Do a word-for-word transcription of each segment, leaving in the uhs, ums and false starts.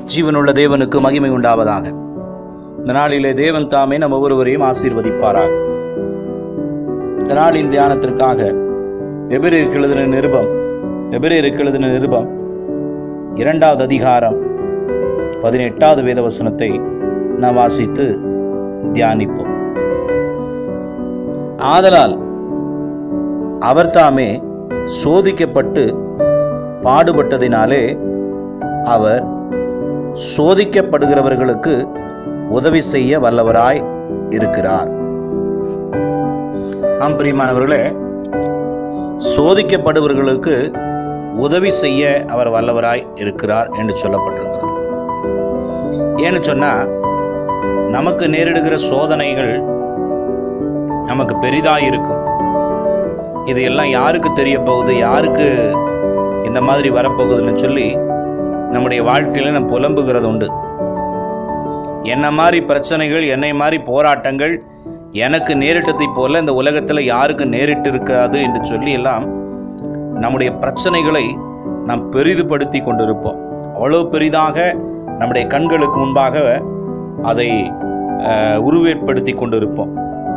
ஜீவனுள்ள தேவனுக்கு மகிமை உண்டாவதாக. இந்த நாளிலே தேவன் தாமே நம் ஒவ்வொருவரையும் ஆசீர்வதிப்பாராக. இந்த நாளின் தியானத்திற்காக எபிரேயருக்கு எழுதின நிருபம் எபிரேயருக்கு எழுதின நிருபம் இரண்டாவது அதிகாரம் பதினெட்டாவது வேத வசனத்தை நாம் வாசித்து தியானிப்போம். ஆதலால் அவர் தாமே சோதிக்கப்பட்டு பாடுபட்டதினாலே அவர் சோதிக்கப்படுகிறவர்களுக்கு உதவி செய்ய வல்லவராய் இருக்கிறார். ஆம் பிரியமானவர்களே, சோதிக்கப்படுபவர்களுக்கு உதவி செய்ய அவர் வல்லவராய் இருக்கிறார் என்று சொல்லப்பட்டிருக்கிறது. ஏன்னு சொன்னா, நமக்கு நேரிடுகிற சோதனைகள் நமக்கு பெரிதாய் இருக்கும். இது எல்லாம் யாருக்கு தெரிய போகுது, யாருக்கு இந்த மாதிரி வரப்போகுதுன்னு சொல்லி நம்முடைய வாழ்க்கையில நம்ம புலம்புகிறது உண்டு. என்ன மாதிரி பிரச்சனைகள், என்னை மாதிரி போராட்டங்கள் எனக்கு நேரிட்டதை போல இந்த உலகத்தில் யாருக்கு நேரிட்டு இருக்காது என்று சொல்லி எல்லாம் நம்முடைய பிரச்சனைகளை நாம் பெரிதுபடுத்தி கொண்டிருப்போம். அவ்வளவு பெரிதாக நம்முடைய கண்களுக்கு முன்பாக அதை உருவேற்படுத்தி கொண்டிருப்போம்.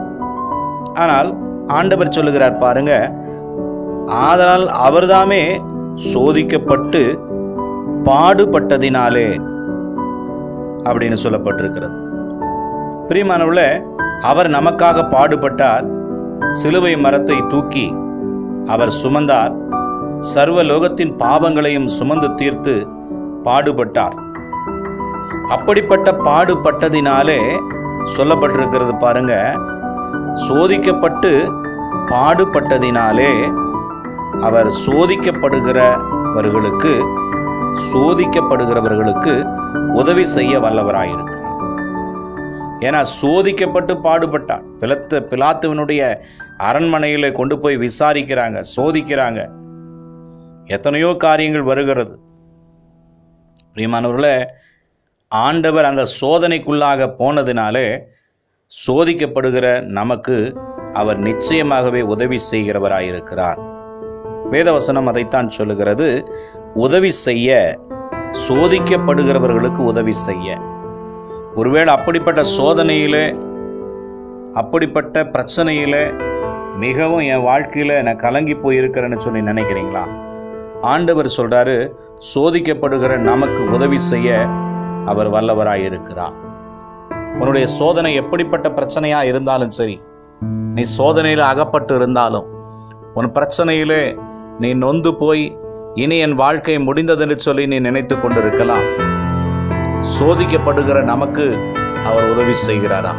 ஆனால் ஆண்டவர் சொல்லுகிறார் பாருங்க, ஆதலால் அவர்தாமே சோதிக்கப்பட்டு பாடுபட்டதினாலே அப்படின்னு சொல்லப்பட்டிருக்கிறது. பிரியமானவர்களே, அவர் நமக்காக பாடுபட்டார். சிலுவை மரத்தை தூக்கி அவர் சுமந்தார். சர்வ லோகத்தின் பாவங்களையும் சுமந்து தீர்த்து பாடுபட்டார். அப்படிப்பட்ட பாடுபட்டதினாலே சொல்லப்பட்டிருக்கிறது பாருங்க, சோதிக்கப்பட்டு பாடுபட்டதினாலே அவர் சோதிக்கப்படுகிறவர்களுக்கு சோதிக்கப்படுகிறவர்களுக்கு உதவி செய்ய வல்லவராயிருக்கிறார். ஏன்னா சோதிக்கப்பட்டு பாடுபட்டார். பிலாத்து பிலாத்துவினுடைய அரண்மனையில கொண்டு போய் விசாரிக்கிறாங்க, சோதிக்கிறாங்க. எத்தனையோ காரியங்கள் வருகிறது. பிரியமானவர்களே, ஆண்டவர் அந்த சோதனைக்குள்ளாக போனதினாலே சோதிக்கப்படுகிற நமக்கு அவர் நிச்சயமாகவே உதவி செய்கிறவராயிருக்கிறார். வேதவசனம் அதைத்தான் சொல்லுகிறது, உதவி செய்ய, சோதிக்கப்படுகிறவர்களுக்கு உதவி செய்ய. ஒருவேளை அப்படிப்பட்ட சோதனையிலே, அப்படிப்பட்ட பிரச்சனையிலே மிகவும் என் வாழ்க்கையில நான் கலங்கி போயிருக்கிறேன்னு சொல்லி நினைக்கிறீங்களா? ஆண்டவர் சொல்றாரு, சோதிக்கப்படுகிற நமக்கு உதவி செய்ய அவர் வல்லவராயிருக்கிறார். உன்னுடைய சோதனை எப்படிப்பட்ட பிரச்சனையா இருந்தாலும் சரி, நீ சோதனையில அகப்பட்டு இருந்தாலும், உன் பிரச்சனையிலே நீ நொந்து போய் இனி என் வாழ்க்கை முடிந்ததென்று சொல்லி நீ நினைத்து கொண்டிருக்கலாம். சோதிக்கப்படுகிற நமக்கு அவர் உதவி செய்கிறாரா?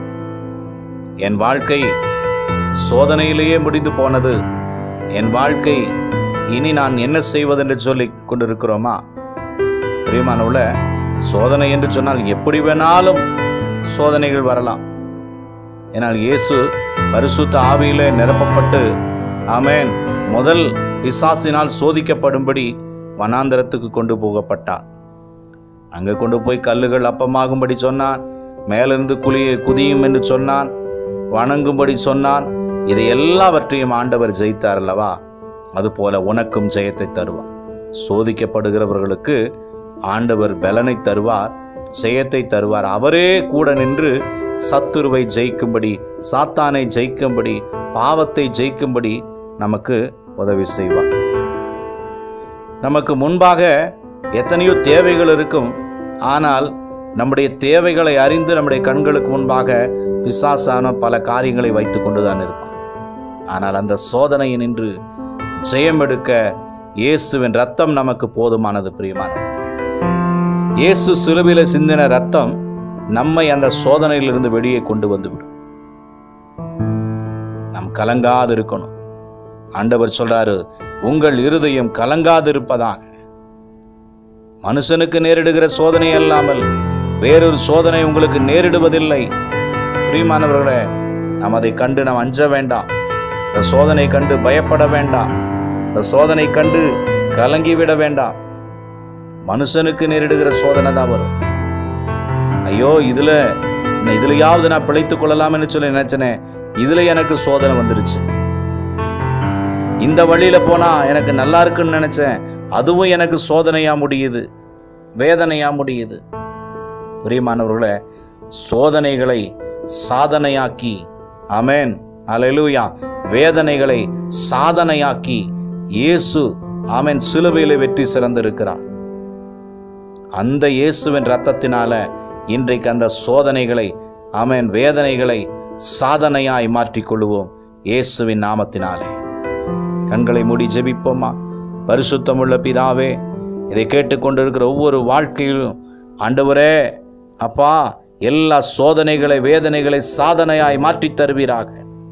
என் வாழ்க்கை சோதனையிலேயே முடிந்து போனது, என் வாழ்க்கை இனி நான் என்ன செய்வதென்று சொல்லி கொண்டிருக்கிறோமா? பிரியமானவர்கள, சோதனை என்று சொன்னால் எப்படி வேணாலும் சோதனைகள் வரலாம். ஏனால் இயேசு பரிசுத்த ஆவியிலே நிரப்பப்பட்டு, ஆமென், முதல் பிசாசினால் சோதிக்கப்படும்படி வனாந்தரத்துக்கு கொண்டு போகப்பட்டார். அங்கே கொண்டு போய் கல்லுகள் அப்பமாகும்படி சொன்னான், மேலிருந்து குளிய குதியும் என்று சொன்னான், வணங்கும்படி சொன்னான். இதை எல்லாவற்றையும் ஆண்டவர் ஜெயித்தார் அல்லவா? அதுபோல உனக்கும் ஜெயத்தை தருவார். சோதிக்கப்படுகிறவர்களுக்கு ஆண்டவர் பலனை தருவார், ஜெயத்தை தருவார். அவரே கூட நின்று சத்துருவை ஜெயிக்கும்படி, சாத்தானை ஜெயிக்கும்படி, பாவத்தை ஜெயிக்கும்படி நமக்கு உதவி செய்வார். நமக்கு முன்பாக எத்தனையோ தேவைகள் இருக்கும். ஆனால் நம்முடைய தேவைகளை அறிந்து நம்முடைய கண்களுக்கு முன்பாக பிசாசான பல காரியங்களை வைத்துக் கொண்டுதான் இருப்பான். ஆனால் அந்த சோதனையை நின்று ஜெயம் எடுக்க இயேசுவின் ரத்தம் நமக்கு போதுமானது. பிரியமானது, இயேசு சிலுவையில சிந்தின ரத்தம் நம்மை அந்த சோதனையிலிருந்து வெளியே கொண்டு வந்துவிடும். நாம் கலங்காது இருக்கணும். ஆண்டவர் சொல்றாரு, உங்கள் இருதயம் கலங்காது இருப்பதாக. மனுஷனுக்கு நேரிடுகிற சோதனை அல்லாமல் வேறொரு சோதனை உங்களுக்கு நேரிடுவதில்லை. பிரியமானவர்களே, நாம் அதை கண்டு நாம் அஞ்ச வேண்டாம். இந்த சோதனை கண்டு பயப்பட வேண்டாம். இந்த சோதனை கண்டு கலங்கிவிட வேண்டாம். மனுஷனுக்கு நேரிடுகிற சோதனை தான் வரும். ஐயோ, இதுல இதுலயாவது நான் பிழைத்துக் கொள்ளலாம்னு சொல்லி நினைச்சனே, இதுல எனக்கு சோதனை வந்துருச்சு. இந்த வழியில போனா எனக்கு நல்லா இருக்குன்னு நினைச்சேன், அதுவும் எனக்கு சோதனையா முடியுது. வேதனையா முடியுது. பிரியமானவர்களே, சோதனைகளை சாதனையாக்கி, ஆமென், அல்லேலூயா, வேதனைகளை சாதனையாக்கி இயேசு, ஆமென், சிலுவையிலே வெற்றி சிறந்திருக்கிறார். அந்த இயேசுவின் இரத்தத்தினால இன்றைக்கு அந்த சோதனைகளை, ஆமென், வேதனைகளை சாதனையாய் மாற்றிக்கொள்வோம் இயேசுவின் நாமத்தினாலே. கண்களை மூடி ஜெபிப்போமா? பரிசுத்தமுள்ள பிதாவே, இதை கேட்டுக்கொண்டிருக்கிற ஒவ்வொரு வாழ்க்கையிலும் ஆண்டவரே அப்பா, எல்லா சோதனைகளை வேதனைகளை சாதனையாய் மாற்றி தருவீராக.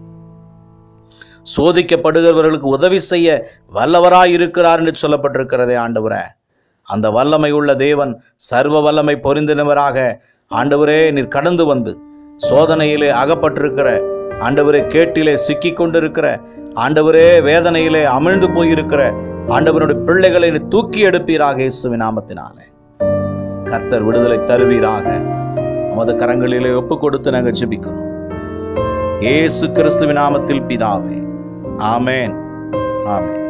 சோதிக்கப்படுகிறவர்களுக்கு உதவி செய்ய வல்லவராய் இருக்கிறார் என்று சொல்லப்பட்டிருக்கிறதே ஆண்டவரே. அந்த வல்லமை உள்ள தேவன், சர்வ வல்லமை பொருந்தினவராக ஆண்டவரே நீர் கடந்து வந்து சோதனையிலே அகப்பட்டிருக்கிற ஆண்டவரே, கேட்டிலே சிக்கி கொண்டிருக்கிற ஆண்டவரே, வேதனையிலே அமிழ்ந்து போயிருக்கிற ஆண்டவருடைய பிள்ளைகளை தூக்கி எடுப்பீராக இயேசுவின் நாமத்தினாலே. கர்த்தர் விடுதலை தருவீராக. நமது கரங்களிலே ஒப்பு கொடுத்து நாங்கள் ஜெபிக்கிறோம் இயேசு கிறிஸ்துவின் நாமத்தில் பிதாவே, ஆமென், ஆமென்.